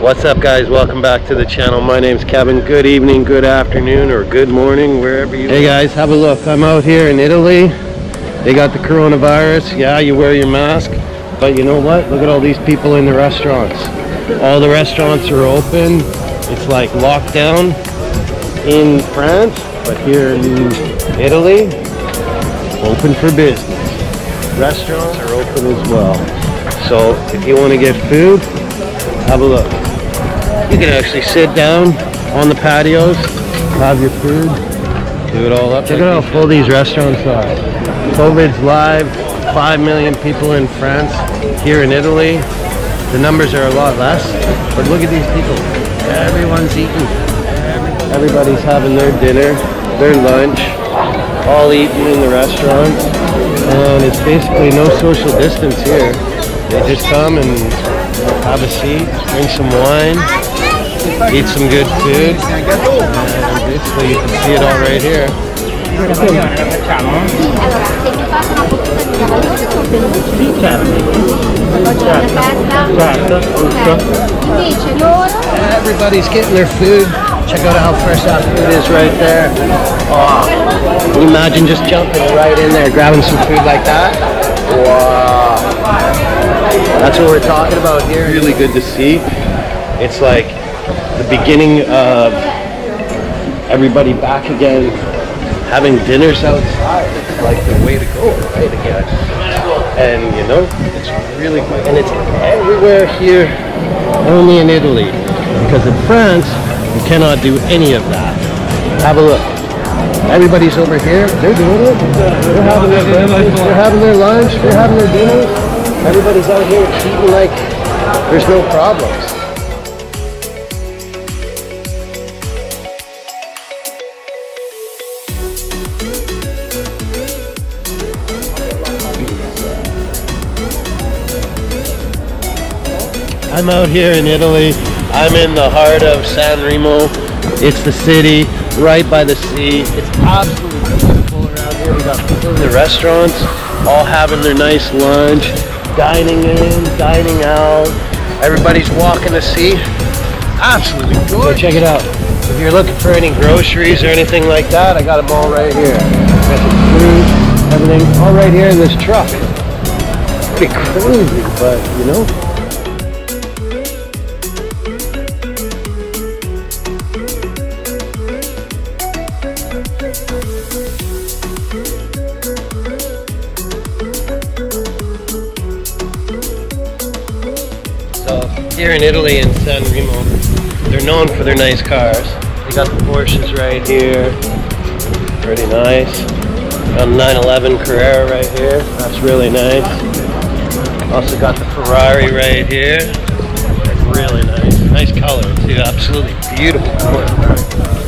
What's up, guys? Welcome back to the channel. My name's Kevin. Good evening, good afternoon, or good morning, wherever you are. Hey guys, have a look. I'm out here in Italy. They got the coronavirus. Yeah, you wear your mask, but you know what? Look at all these people in the restaurants. All the restaurants are open. It's like lockdown in France, but here in Italy, open for business. Restaurants are open as well. So if you want to get food, have a look. You can actually sit down on the patios, have your food, do it all up. Check out how full these restaurants are. COVID's live, 5 million people in France. Here in Italy, the numbers are a lot less, but look at these people. Everyone's eating. Everybody's having their dinner, their lunch, all eating in the restaurants. And it's basically no social distance here. They just come and have a seat, drink some wine, eat some good food, and basically you can see it all right here. Everybody's getting their food. Check out how fresh that food is right there. Oh, can you imagine just jumping right in there, grabbing some food like that? Wow. That's what we're talking about here. Really good to see. It's like the beginning of everybody back again, having dinners outside. It's like the way to go, right, again. And you know, it's really good. And it's everywhere here, only in Italy. Because in France, you cannot do any of that. Have a look. Everybody's over here. They're doing it. They're having their breakfast. They're having their lunch. They're having their dinner. Everybody's out here eating like there's no problems. I'm out here in Italy. I'm in the heart of San Remo. It's the city, right by the sea. It's absolutely beautiful around here. We got people in the restaurants, all having their nice lunch, dining in, dining out. Everybody's walking the sea. Absolutely gorgeous. So check it out. If you're looking for any groceries or anything like that, I got them all right here. Got some food, everything, all right here in this truck. Pretty crazy, but you know. Here in Italy, in San Remo, they're known for their nice cars. They got the Porsches right here, pretty nice. Got a 911 Carrera right here, that's really nice. Also got the Ferrari right here, that's really nice. Nice color too, absolutely beautiful color.